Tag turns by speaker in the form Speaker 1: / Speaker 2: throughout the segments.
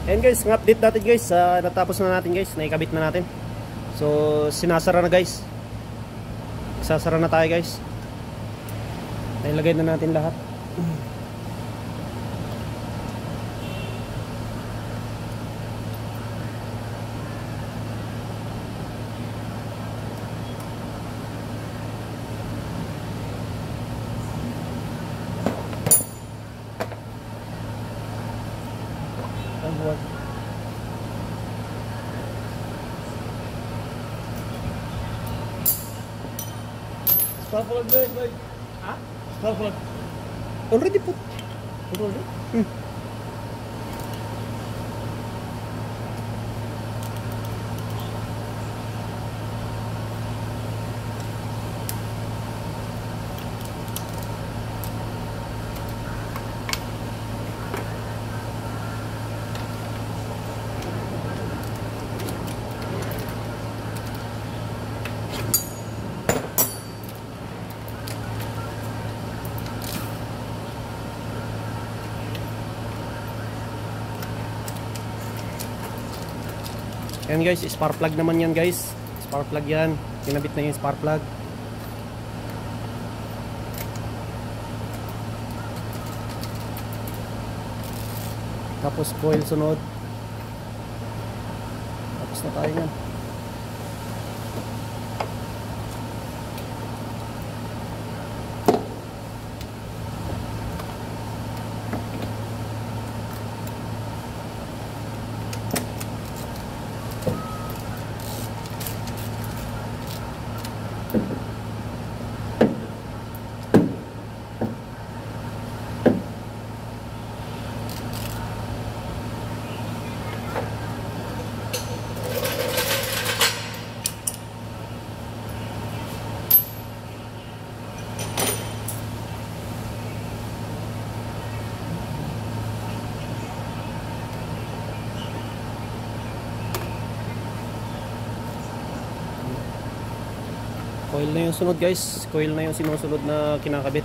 Speaker 1: And guys, ng update natin guys, natapos na natin guys, naikabit na natin. So sinasara na guys, sasara na tayo guys, nailagay na natin lahat.
Speaker 2: Spark plug ba yun? Ha? Spark plug.
Speaker 1: Already po. Already? Yan guys, spark plug naman yan guys. Spark plug yan. Kinabit na yung spark plug. Tapos coil sunod. Tapos na tayo yan. Coil na yung sunod guys. Coil na yung sinusunod na kinakabit.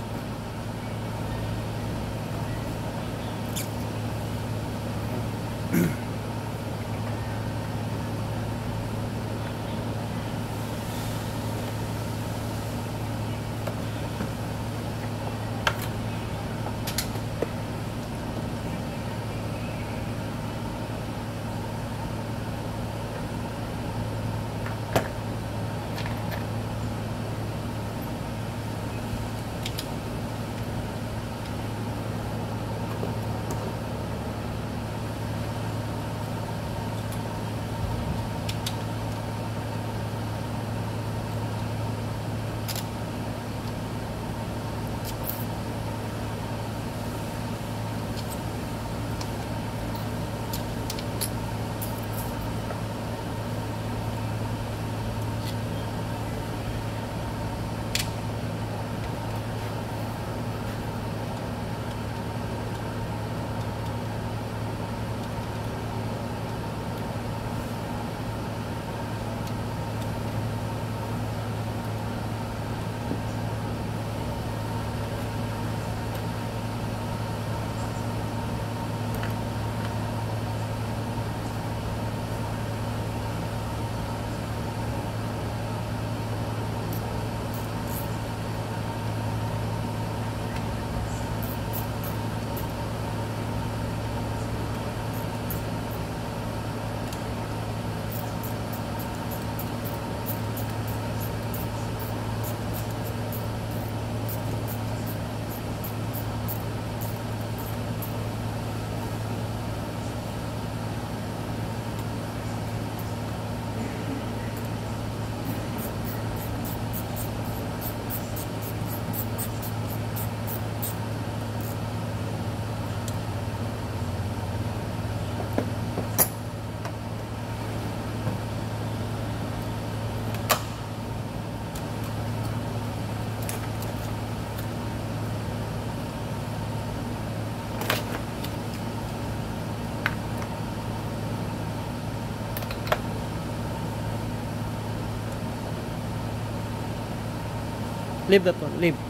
Speaker 1: Leave that one, leave.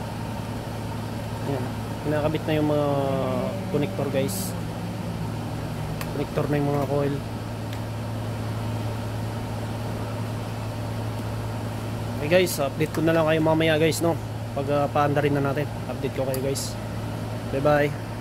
Speaker 1: Ayan. Kinakabit na yung mga connector guys. Connector na yung mga coil. Okay guys, update ko na lang kayo mamaya guys, no? Pag paanda rin na natin, update ko kayo guys. Bye bye.